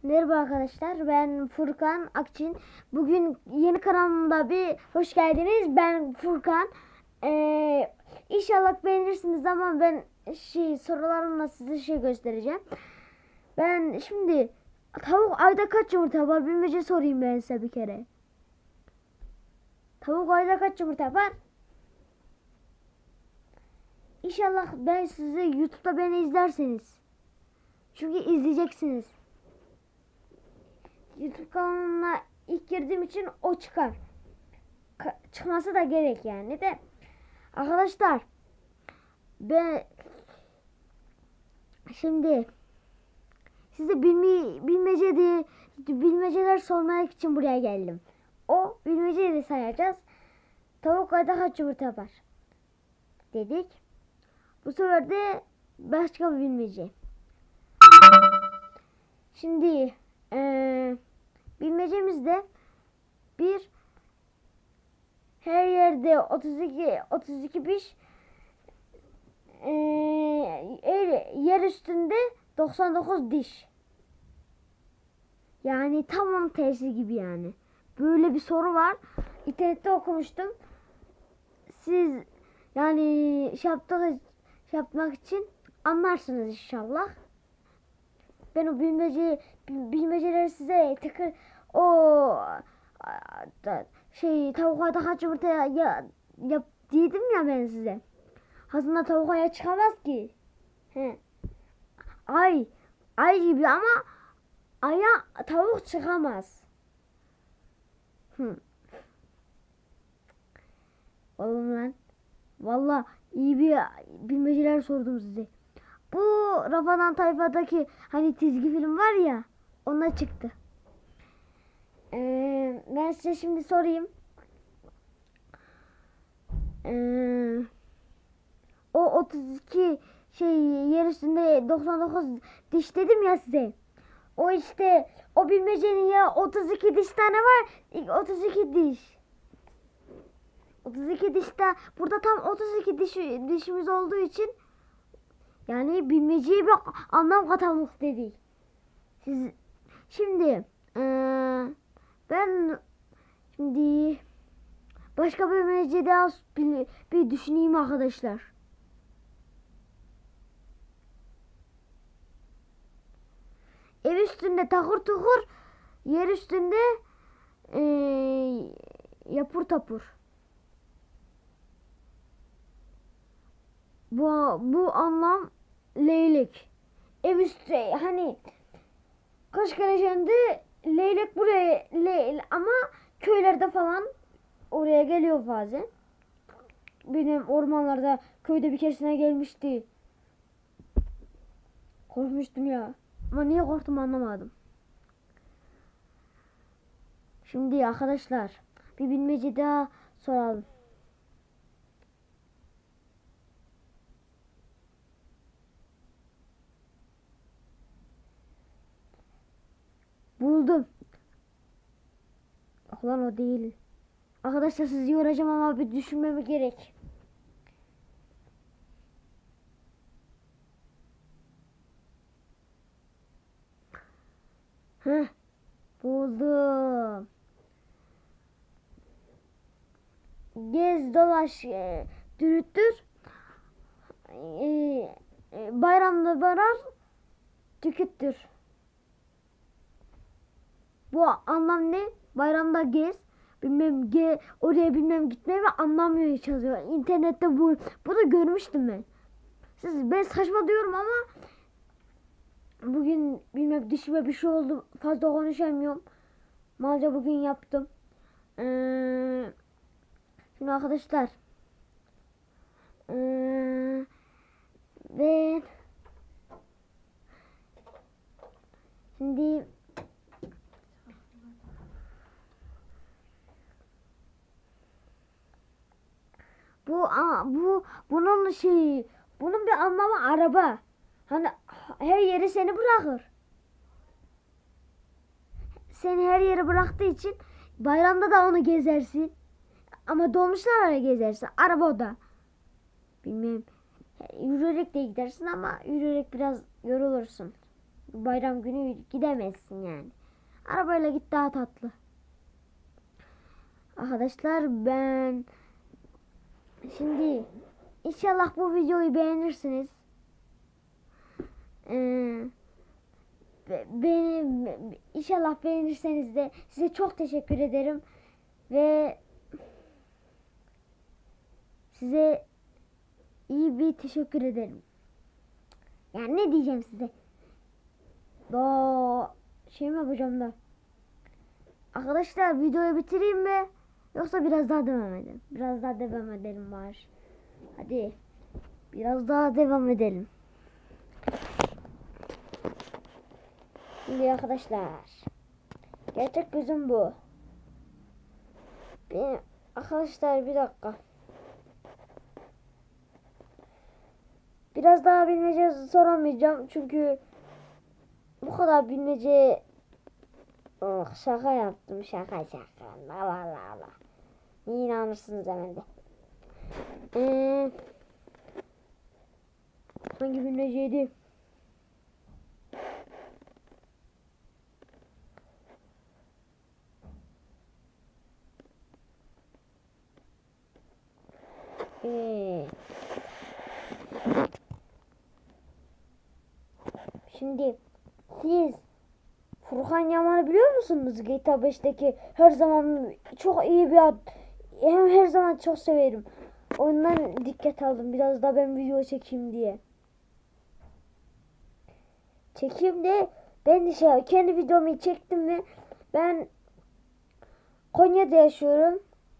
Merhaba arkadaşlar, ben Furkan Akçin. Bugün yeni kanalımda bir hoş geldiniz. Ben Furkan. İnşallah beğenirsiniz ama ben sorularımla size göstereceğim. Ben şimdi tavuk ayda kaç yumurta var bilmece sorayım ben size bir kere. Tavuk ayda kaç yumurta yapar? İnşallah ben sizi YouTube'da beni izlerseniz. Çünkü izleyeceksiniz. YouTube kanalına ilk girdiğim için o çıkar. Çıkması da gerek yani de. Arkadaşlar ben şimdi size bilmeceler sormak için buraya geldim. O bilmeceyi de sayacağız. Tavuk ayda kaç yumurta yapar dedik. Bu sefer de başka bir bilmece. Şimdi bilmecemizde bir her yerde 32 piş, yer üstünde 99 diş. Yani tamam tersi gibi yani. Böyle bir soru var. İnternette okumuştum. Siz yani yapmak için anlarsınız inşallah. Ben o bilmeceleri size tekrar tavuğa da kaç yumurta yap dedim ya ben size. Aslında tavuğa çıkamaz ki. He. Ay gibi ama aya tavuk çıkamaz. Oğlum lan. Valla iyi bir bilmeceler sordum size. Bu Rafadan Tayfa'daki hani çizgi film var ya, ona çıktı. Ben size şimdi sorayım. O 32 yer üstünde 99 diş dedim ya size. O işte o bilmecenin ya 32 diş tane var. 32 diş. 32 diş de burada tam 32 dişimiz olduğu için yani bilmeceyi bir anlam katamak dedik. Siz şimdi ben şimdi başka bir bilmece daha bir düşüneyim arkadaşlar. Ev üstünde takır tukur, yer üstünde yapur tapur. Bu anlam leylek. Ev üstü hani Kaşgarajende leylek buraya ama köylerde falan oraya geliyor bazen. Benim ormanlarda köyde bir keresine gelmişti. Korkmuştum ya. Ama niye korktum anlamadım. Şimdi arkadaşlar bir bilmece daha soralım. Buldum. Lan o değil. Arkadaşlar sizi yoracağım ama bir düşünmeme gerek. Heh, buldum. Gez dolaş dürüttür. Bayramda barar tüküttür. Bu anlam ne? Bayramda gez. Bilmem oraya bilmem gitme ve anlamıyor hiç yazıyor. İnternette bu da görmüştüm ben. Ben saçma diyorum ama bugün bilmem dişime bir şey oldu. Fazla konuşamıyorum. Malca bugün yaptım. Şimdi arkadaşlar ve şimdi bunun bir anlamı araba. Hani her yeri seni bırakır. Seni her yere bıraktığı için bayramda da onu gezersin. Ama dolmuşlarla gezersin. Arabada. Bilmem. Yürüyerek de gidersin ama yürüyerek biraz yorulursun. bayram günü gidemezsin yani. Arabayla git, daha tatlı. Arkadaşlar ben şimdi inşallah bu videoyu beğenirsiniz. Beni inşallah beğenirseniz de size çok teşekkür ederim ve size iyi bir teşekkür ederim. Yani ne diyeceğim size? Şey mi yapacağım da? Arkadaşlar videoyu bitireyim mi? Yoksa biraz daha devam edelim. Biraz daha devam edelim var. Hadi. Biraz daha devam edelim. Şimdi arkadaşlar. Gerçek gözüm bu. Arkadaşlar bir dakika. Biraz daha bilmece soramayacağım. Çünkü bu kadar bilmece... Oh, şaka yaptım. Şaka. Allah Allah. Niye inanırsınız hemen de. Hangi bilmeceydi? Şimdi siz Furkan Yaman'ı biliyor musunuz? GTA 5'teki her zaman çok iyi bir ad. Hem her zaman çok severim. Ondan dikkat aldım. Biraz da ben video çekeyim diye. Çekeyim de ben de kendi videomu çektim ve ben Konya'da yaşıyorum.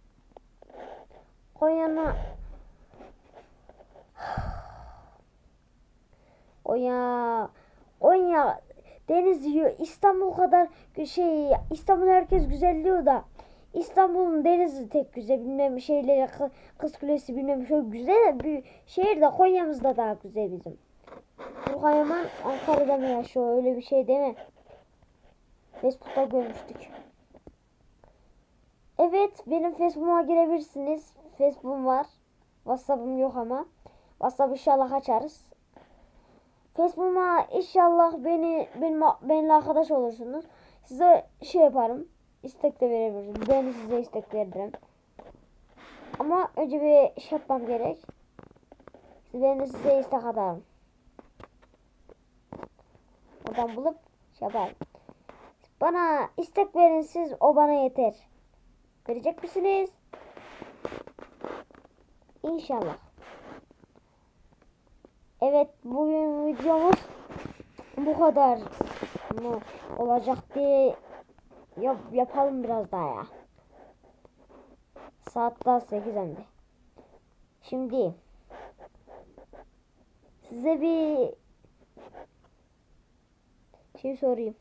Konya deniz yiyor. İstanbul kadar İstanbul herkes güzel diyor da İstanbul'un denizi tek güzel, bilmem şeyleri, Kız Kulesi bilmem şöyle güzel bir şehir de Konya'mız da daha güzel bizim. Furkan Yaman Ankara'da mı yaşıyor, öyle bir şey değil mi? Facebook'ta görmüştük. Evet, benim Facebook'uma girebilirsiniz. Facebook'um var. WhatsApp'ım yok ama. WhatsApp inşallah açarız. Facebook'uma inşallah benimle arkadaş olursunuz. Size şey yaparım. İstek de verebilirim. Ben size istek veririm. Ama önce bir şey yapmam gerek. Ben de size istek atarım. Oradan bulup şey yaparım. Bana istek verin siz, o bana yeter. Verecek misiniz? İnşallah. Evet, bugün videomuz bu kadar mı olacak diye yapalım biraz daha ya. Saat daha 8 hem de. Şimdi size bir şey sorayım.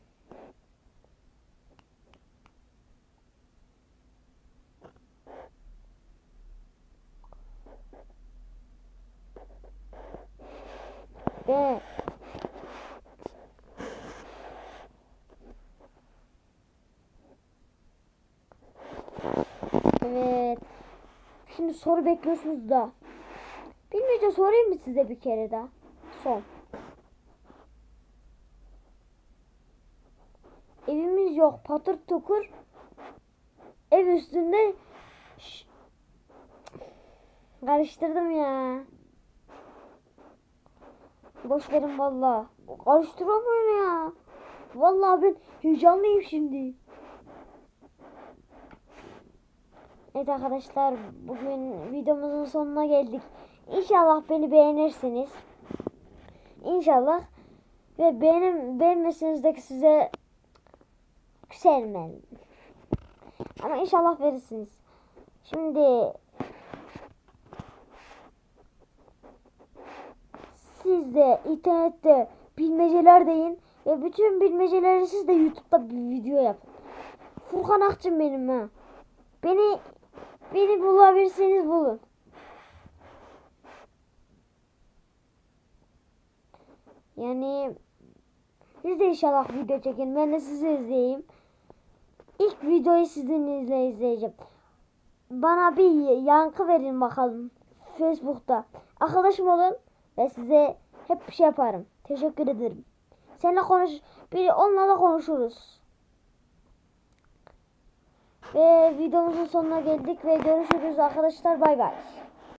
Ve evet. Şimdi soru bekliyorsunuz da. Bilmece sorayım mı size bir kere daha? Son. Evimiz yok, patır tukur. Ev üstünde karıştırdım ya. Boş verin valla. Karıştıramıyorum ya. Vallahi ben heyecanlıyım şimdi. Evet arkadaşlar, bugün videomuzun sonuna geldik. İnşallah beni beğenirsiniz. İnşallah. Ve beğenmeseniz de size küselmem. Ama inşallah verirsiniz. Şimdi siz de internette bilmeceler deyin ve bütün bilmeceleri siz de YouTube'da bir video yapın. Furkan Akçım benim ha. Beni bulabilirseniz bulun. Yani siz de inşallah video çekin. Ben de sizi izleyeyim. İlk videoyu sizinle izleyeceğim. Bana bir yankı verin bakalım Facebook'ta. Arkadaşım olun ve size hep bir şey yaparım. Teşekkür ederim. Seninle onunla da konuşuruz. Ve videomuzun sonuna geldik ve görüşürüz arkadaşlar. Bay bay.